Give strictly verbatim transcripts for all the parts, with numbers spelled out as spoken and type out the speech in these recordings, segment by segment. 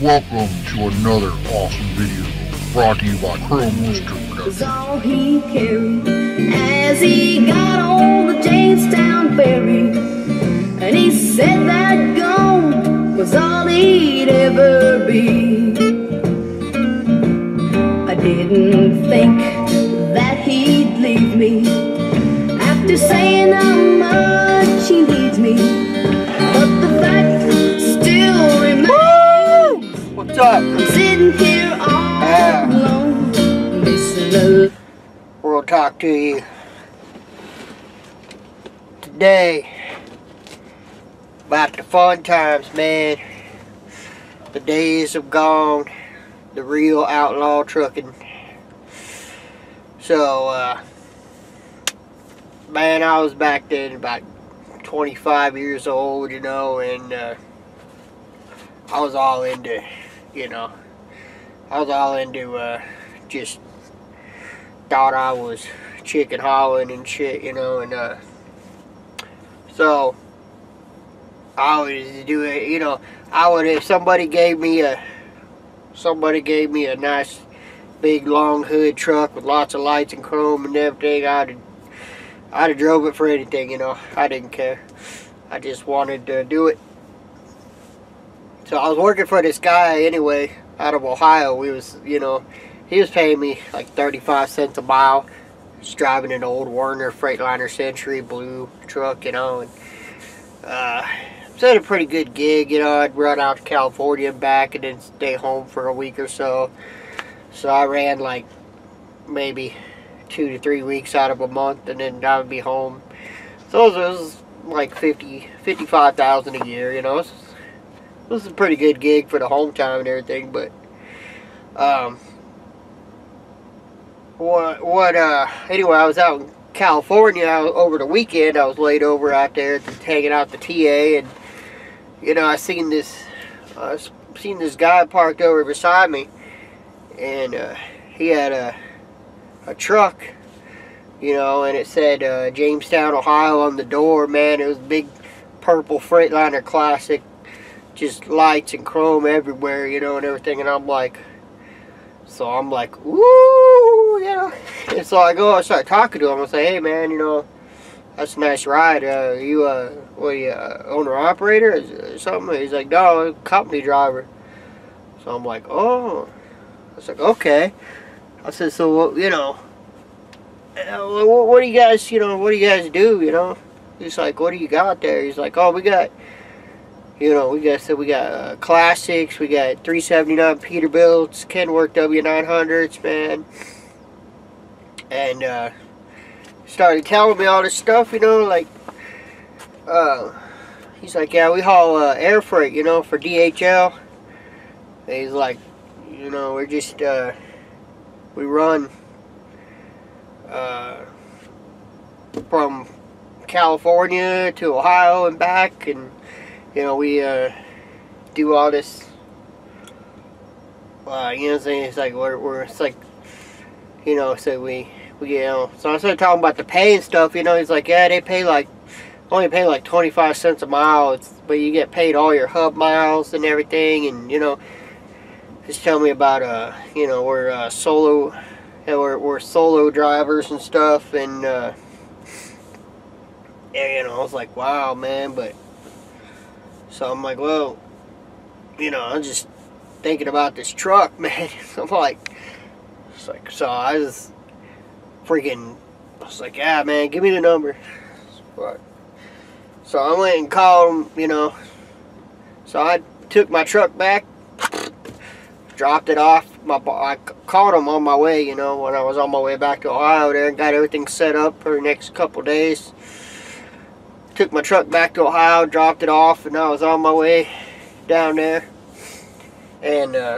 Welcome to another awesome video brought to you by Rooster Was all he carried as he got on the Jamestown ferry, and he said that gold was all he'd ever be. I didn't think that he'd leave me after saying how much he needs me, but the fact still remains. Woo! What's up? I'm sitting here all Yeah. alone, missing a We'll talk to you today about the fun times, man. The days have gone, the real outlaw trucking. So, uh, man, I was back then about twenty-five years old, you know, and uh, I was all into, you know, I was all into uh, just thought I was chicken hauling and shit, you know, and uh, so I would do it, you know, I would, if somebody gave me a, somebody gave me a nice big long hood truck with lots of lights and chrome and everything, I'd have, I'd have drove it for anything, you know. I didn't care. I just wanted to do it. So I was working for this guy anyway, out of Ohio. We was, you know, he was paying me like thirty-five cents a mile. Just driving an old Werner Freightliner Century blue truck, you know, and uh, it was a pretty good gig, you know. I'd run out to California and back and then stay home for a week or so. So I ran like maybe two to three weeks out of a month, and then I would be home. So it was, it was like fifty, fifty-five thousand a year, you know. It was, it was a pretty good gig for the home time and everything, but um. What, what, uh, anyway, I was out in California over the weekend. I was laid over out there hanging out the T A, and, you know, I seen this, uh, seen this guy parked over beside me, and, uh, he had a, a truck, you know, and it said, uh, Jamestown, Ohio on the door, man. It was a big purple Freightliner Classic, just lights and chrome everywhere, you know, and everything, and I'm like, So I'm like, woo, you know. And so I go, I start talking to him. I say, hey, man, you know, that's a nice ride. Uh, you, uh, what, you, uh, owner operator or something? He's like, no, company driver. So I'm like, oh. I was like, okay. I said, so, you know, what do you guys, you know, what do you guys do, you know? He's like, what do you got there? He's like, oh, we got, you know, we got, so we got uh, classics, we got three seventy-nine Peterbilts, Kenworth W nine hundreds, man. And uh, started telling me all this stuff, you know, like, uh, he's like, yeah, we haul uh, air freight, you know, for D H L. And he's like, you know, we're just, uh, we run uh, from California to Ohio and back, and you know, we uh, do all this, uh, you know what I'm saying? It's like, we're, we're, it's like, you know, so we, we, you know, so I started talking about the pay and stuff, you know. He's like, yeah, they pay like, only pay like twenty-five cents a mile, it's, but you get paid all your hub miles and everything, and, you know, just tell me about, uh, you know, we're uh, solo, yeah, we're, we're solo drivers and stuff, and, uh, yeah, you know, I was like, wow, man, but, so I'm like, well, you know, I'm just thinking about this truck, man. I'm like, it's like, so I was freaking, I was like, yeah, man, give me the number. But, so I went and called him, you know. So I took my truck back, dropped it off. My, I called him on my way, you know, when I was on my way back to Ohio there, and got everything set up for the next couple days. Took my truck back to Ohio, dropped it off, and I was on my way down there. And uh,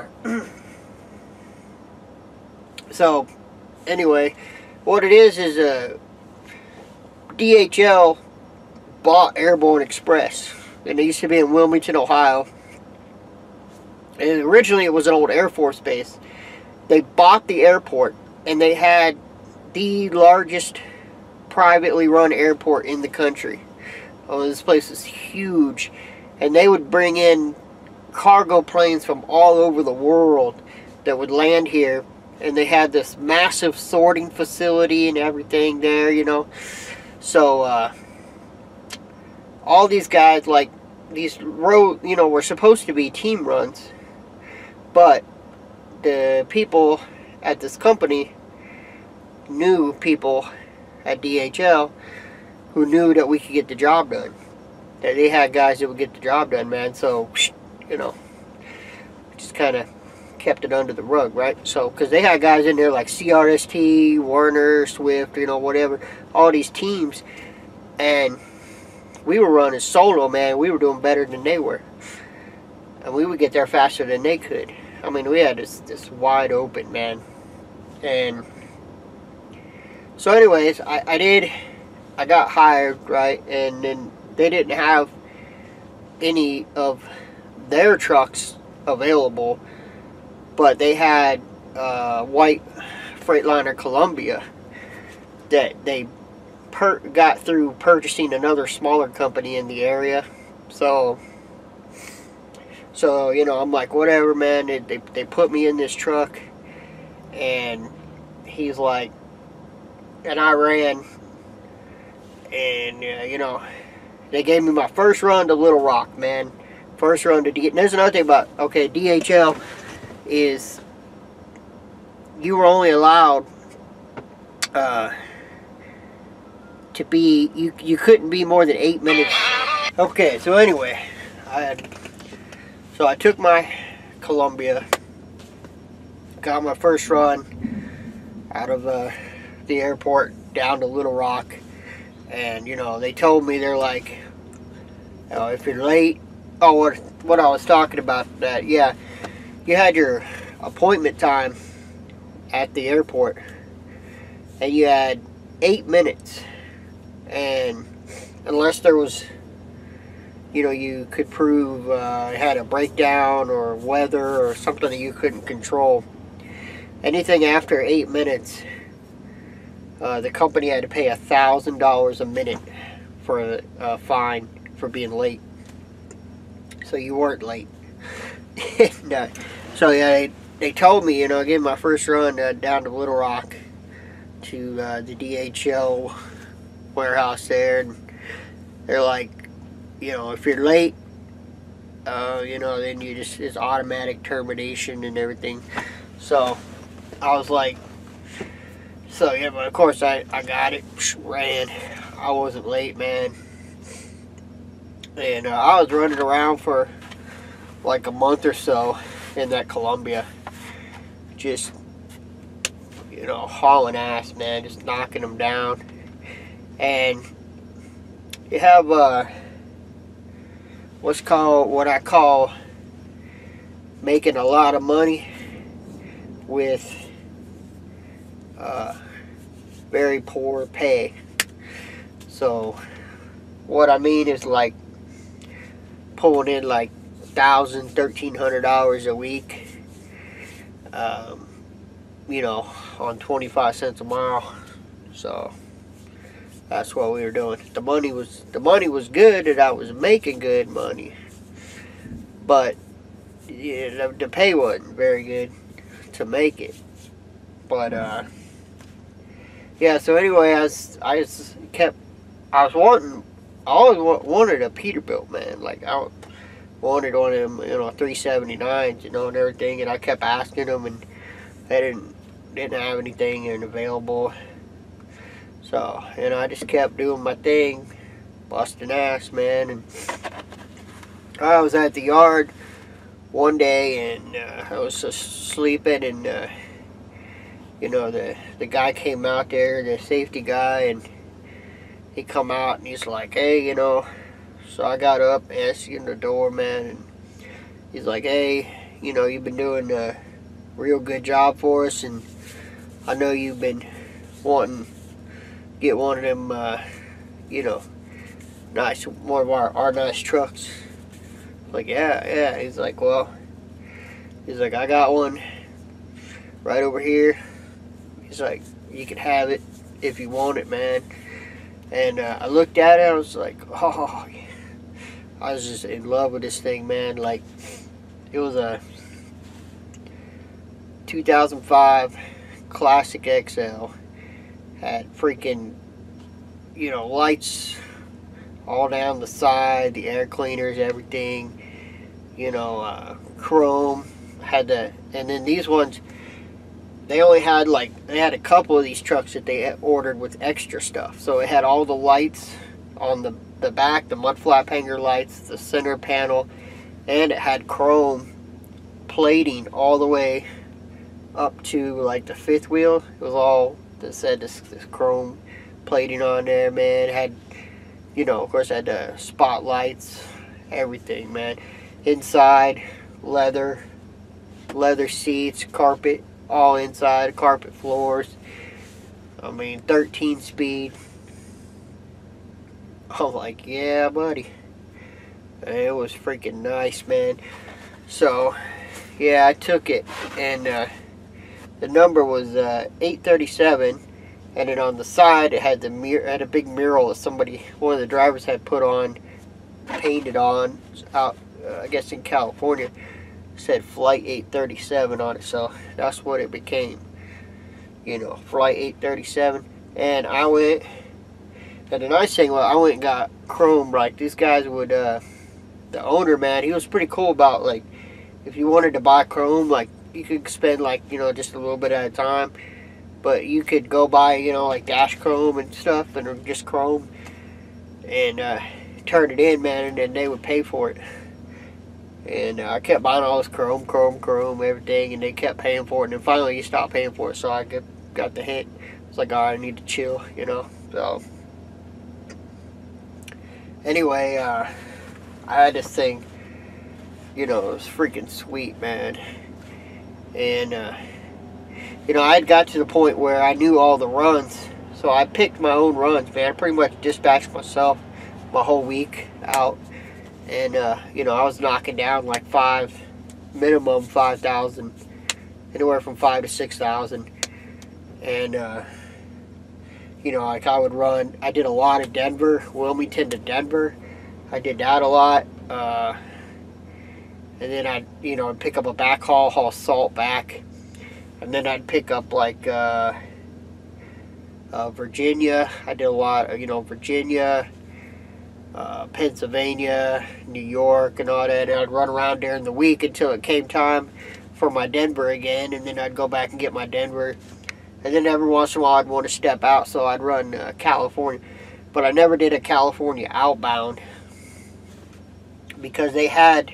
so, anyway, what it is is uh, D H L bought Airborne Express, and it used to be in Wilmington, Ohio. And originally it was an old Air Force base. They bought the airport, and they had the largest privately run airport in the country. Oh, this place is huge, and they would bring in cargo planes from all over the world that would land here, and they had this massive sorting facility and everything there, you know. So uh, all these guys, like these road, you know, were supposed to be team runs, but the people at this company knew people at D H L who knew that we could get the job done. That they had guys that would get the job done, man. So, you know, just kind of kept it under the rug, right? So, because they had guys in there like C R S T, Werner, Swift, you know, whatever, all these teams, and we were running solo, man. We were doing better than they were, and we would get there faster than they could. I mean, we had this this wide open, man. And so, anyways, I, I did, I got hired, right, and then they didn't have any of their trucks available, but they had uh, white Freightliner Columbia that they per got through purchasing another smaller company in the area. So, so you know, I'm like, whatever, man. They, they, they put me in this truck, and he's like, and I ran, and, uh, you know, they gave me my first run to Little Rock, man. First run to D. And there's another thing about, okay, D H L is, you were only allowed uh, to be, you, you couldn't be more than eight minutes. Okay, so anyway, I had, so I took my Columbia, got my first run out of uh, the airport down to Little Rock. And, you know, they told me, they're like, oh, if you're late, oh, what, what I was talking about, that, yeah, you had your appointment time at the airport, and you had eight minutes, and unless there was, you know, you could prove uh, it had a breakdown or weather or something that you couldn't control, anything after eight minutes, Uh, the company had to pay a thousand dollars a minute for a uh, fine for being late. So you weren't late. And, uh, so yeah, they, they told me, you know, again, my first run uh, down to Little Rock to uh, the D H L warehouse there, and they're like, you know, if you're late, uh, you know, then you just, it's automatic termination and everything. So I was like, so yeah, but of course I, I got it, ran. I wasn't late, man. And uh, I was running around for like a month or so in that Columbia. Just, you know, hauling ass, man. Just knocking them down. And you have uh, what's called, what I call making a lot of money with uh, very poor pay. So what I mean is like pulling in like thousand, thirteen hundred dollars a week, um, you know, on twenty-five cents a mile. So that's what we were doing. The money was the money was good, and I was making good money, but yeah, the, the pay wasn't very good to make it. But uh, yeah. So anyway, I was, I just kept. I was wanting. I always wanted a Peterbilt, man. Like I wanted one of them, you know, three seventy-nines, you know, and everything. And I kept asking them, and they didn't didn't have anything available. So, and I just kept doing my thing, busting ass, man. And I was at the yard one day, and uh, I was just sleeping, and uh, you know, the the guy came out there, the safety guy, and he come out, and he's like, hey, you know. So I got up, answering the door, man, and he's like, hey, you know, you've been doing a real good job for us, and I know you've been wanting get one of them, uh, you know, nice, one of our, our nice trucks. Like, yeah, yeah. He's like, well, he's like, I got one right over here. He's like, you can have it if you want it, man. And uh, I looked at it, I was like, oh, I was just in love with this thing, man. Like, It was a two thousand five Classic X L. Had freaking, you know, lights all down the side, the air cleaners, everything. You know, uh, chrome. Had the, and then these ones, they only had like, they had a couple of these trucks that they ordered with extra stuff. So it had all the lights on the, the back, the mud flap hanger lights, the center panel, and it had chrome plating all the way up to like the fifth wheel. It was all that said this, this chrome plating on there, man. It had, you know, of course, it had the spotlights, everything, man. Inside, leather, leather seats, carpet, all inside, carpet floors. I mean, thirteen speed. I'm like, yeah, buddy. It was freaking nice, man. So, yeah, I took it, and uh, the number was uh, eight thirty-seven, and then on the side it had the mirror, had a big mural that somebody, one of the drivers had put on, painted on out, uh, I guess in California. Said Flight eight thirty-seven on it, so that's what it became. You know, Flight eight thirty-seven, and I went. And the nice thing was, I went and got chrome. Like these guys would, uh, the owner, man, he was pretty cool about like, if you wanted to buy chrome, like you could spend like, you know, just a little bit at a time, but you could go buy, you know, like dash chrome and stuff, and just chrome, and uh, turn it in, man, and then they would pay for it. And uh, I kept buying all this chrome, chrome, chrome, everything, and they kept paying for it. And then finally, you stopped paying for it, so I get, got the hint. It's like, all right, I need to chill, you know. So anyway, uh, I had this thing, you know, it was freaking sweet, man. And uh, you know, I had got to the point where I knew all the runs, so I picked my own runs, man. I pretty much dispatched myself my whole week out. And, uh, you know, I was knocking down like five, minimum five thousand, anywhere from five to six thousand. And, uh, you know, like I would run, I did a lot of Denver, Wilmington to Denver. I did that a lot. Uh, and then I'd, you know, I'd pick up a backhaul, haul salt back. And then I'd pick up like, uh, uh, Virginia. I did a lot of, you know, Virginia. Uh, Pennsylvania, New York, and all that. And I'd run around during the week until it came time for my Denver again, and then I'd go back and get my Denver. And then every once in a while I'd want to step out, so I'd run uh, California. But I never did a California outbound because they had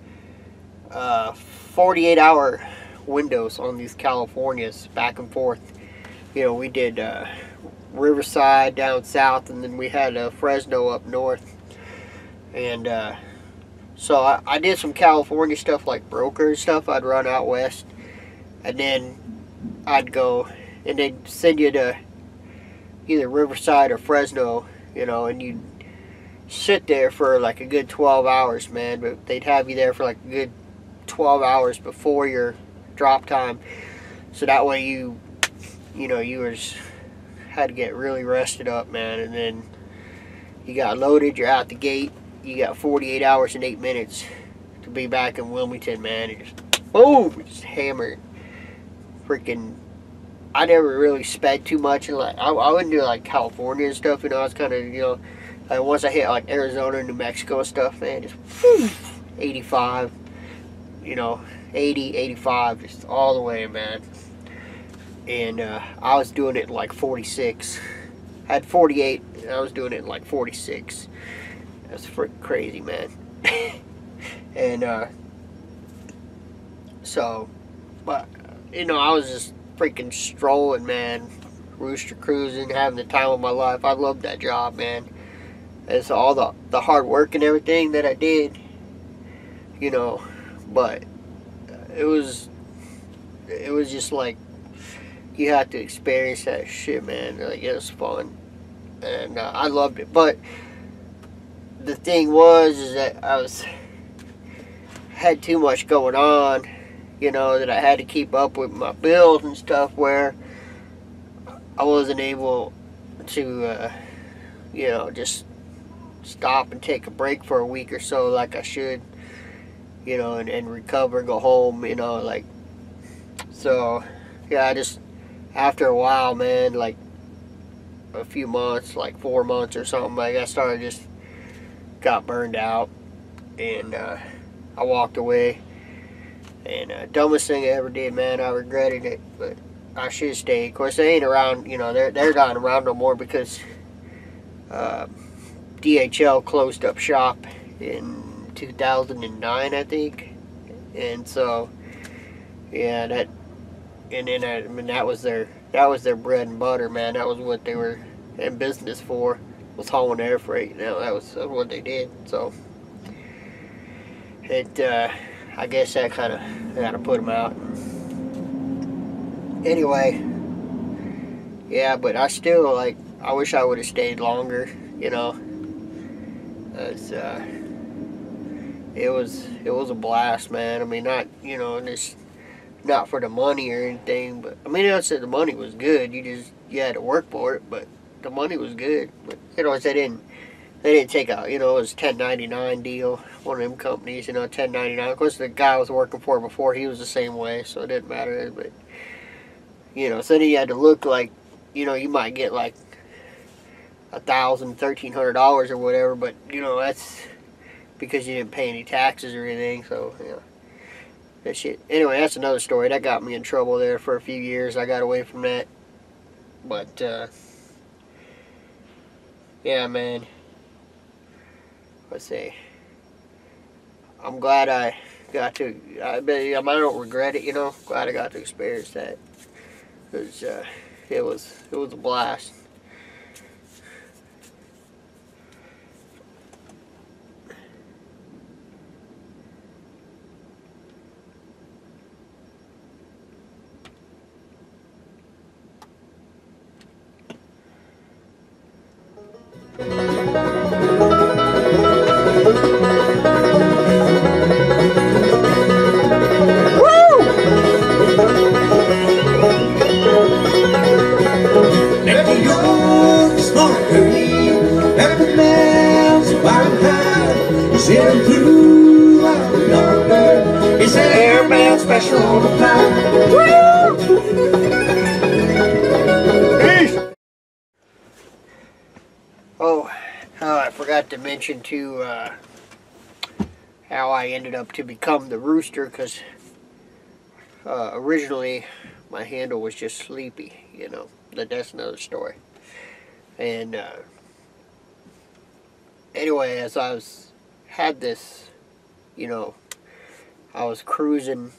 uh, forty-eight hour windows on these Californias back and forth. You know, we did uh, Riverside down south, and then we had uh, Fresno up north. And uh, so I, I did some California stuff like broker and stuff. I'd run out west, and then I'd go, and they'd send you to either Riverside or Fresno, you know, and you'd sit there for like a good twelve hours, man. But they'd have you there for like a good twelve hours before your drop time, so that way you, you know, you was had to get really rested up, man. And then you got loaded, you're out the gate, you got forty-eight hours and eight minutes to be back in Wilmington, man. And just boom, just hammered. Freaking, I never really sped too much, and like I, I wouldn't do like California and stuff, you know. I was kind of, you know, like once I hit like Arizona and New Mexico and stuff, man, just whew, eighty-five, you know, eighty, eighty-five, just all the way, man. And uh, I was doing it in like forty-six. I had forty-eight, and I was doing it in like forty-six. That's freaking crazy, man. And uh, so, but you know, I was just freaking strolling, man. Rooster cruising, having the time of my life. I loved that job, man. And so all the the hard work and everything that I did, you know, but it was it was just like, you have to experience that shit, man. Like, it was fun, and uh, I loved it. But the thing was, is that I was had too much going on, you know, that I had to keep up with my bills and stuff, where I wasn't able to, uh, you know, just stop and take a break for a week or so like I should. you know, and, and recover, go home, you know, like, so, yeah, I just, after a while, man, like, a few months, like four months or something, like, I started just, got burned out, and, uh, I walked away, and, uh, dumbest thing I ever did, man, I regretted it, but I should have stayed. Of course, they ain't around, you know, they're, they're not around no more because, uh, D H L closed up shop in two thousand nine, I think, and so, yeah, that, and then I, I mean, that was their, that was their bread and butter, man. That was what they were in business for, was hauling air freight. You know, that was, that was what they did. So, it, uh, I guess that kind of, kind of put them out. Anyway, yeah, but I still, like, I wish I would have stayed longer, you know. It's, uh, it was, it was a blast, man. I mean, not, you know, just, not for the money or anything, but, I mean, I said the money was good, you just, you had to work for it, but the money was good, but, you know, they didn't, they didn't take out, you know, it was ten ninety-nine deal, one of them companies, you know, ten ninety-nine, of course, the guy I was working for before, he was the same way, so it didn't matter, but, you know, so then you had to look like, you know, you might get, like, a thousand, thirteen hundred dollars or whatever, but you know that's because you didn't pay any taxes or anything. So you know that shit. Anyway, that's another story. That got me in trouble there for a few years. I got away from that, but uh, yeah, man. Let's see. I'm glad I got to. I bet I don't regret it. You know, glad I got to experience that. Cause uh, it was it was a blast. Oh, uh, I forgot to mention too uh, how I ended up to become the Rooster, because uh, originally my handle was just Sleepy, you know, but that's another story. And uh, anyway, as I was had this, you know, I was cruising.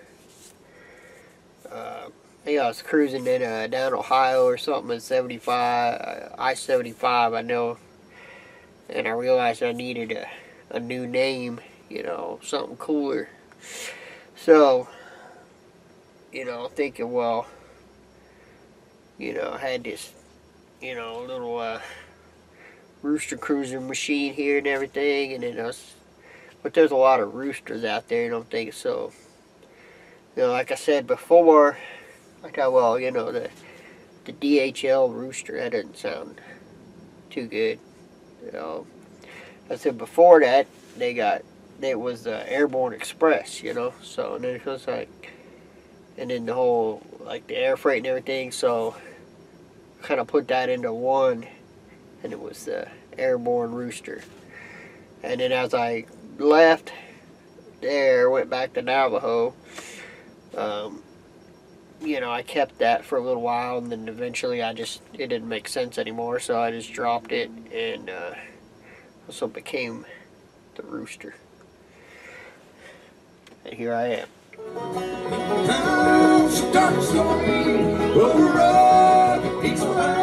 Uh, I think I was cruising in uh, down Ohio or something at seventy-five, uh, I seventy-five, I know, and I realized I needed a, a new name, you know, something cooler. So, you know, thinking, well, you know, I had this, you know, little uh, Rooster cruiser machine here and everything, and then I was, but there's a lot of roosters out there, and I'm thinking, so, you know, like I said before, like I, well, you know, the the D H L Rooster, that doesn't sound too good. You know, I said before that, they got, it was uh, Airborne Express, you know, so, and then it was like, and then the whole, like the air freight and everything, so, kind of put that into one, and it was the Airborne Rooster. And then as I left there, went back to Navajo, um, you know, I kept that for a little while, and then eventually I just, it didn't make sense anymore, so I just dropped it, and uh, so it became the Rooster. And here I am. Dark story, over a